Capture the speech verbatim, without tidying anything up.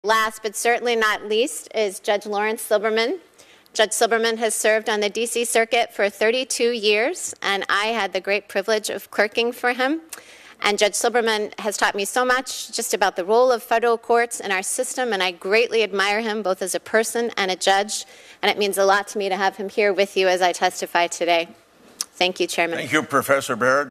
Last but certainly not least is Judge Laurence Silberman. Judge Silberman has served on the D C Circuit for thirty-two years, and I had the great privilege of clerking for him. And Judge Silberman has taught me so much just about the role of federal courts in our system, and I greatly admire him both as a person and a judge, and it means a lot to me to have him here with you as I testify today. Thank you, Chairman. Thank you, Professor Barrett.